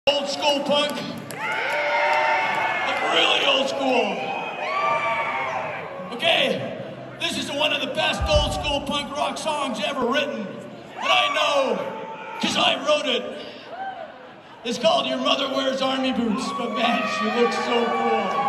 Old school punk, like really old school. Okay, this is one of the best old school punk rock songs ever written, and I know, because I wrote it. It's called Your Mother Wears Army Boots, but man, she looks so cool.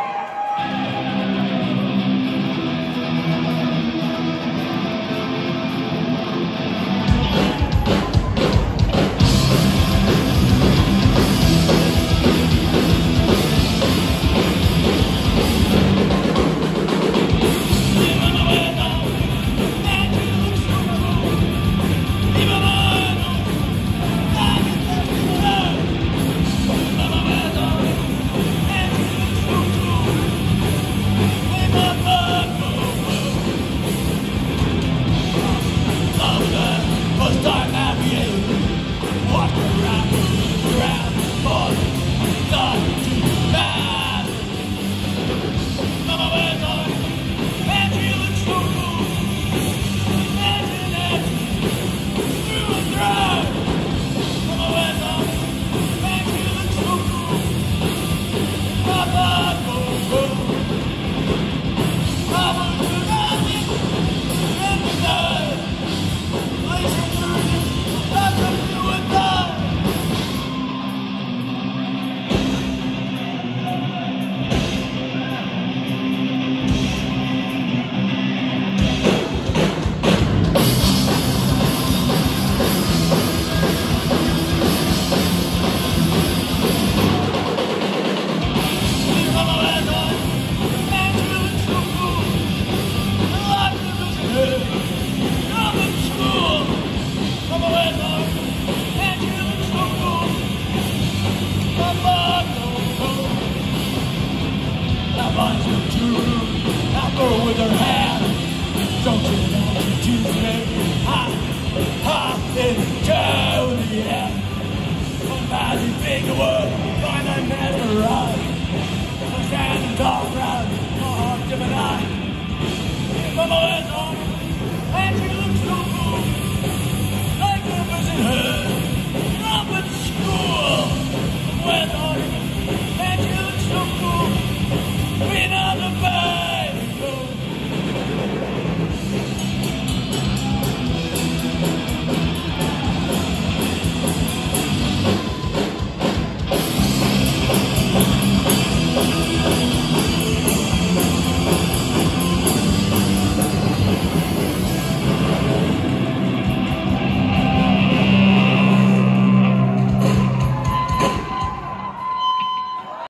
With her hand, don't you know to make into the end? Somebody big the world, find a mesmerized. Stand and talk around, my heart give an eye. Mama is on, and you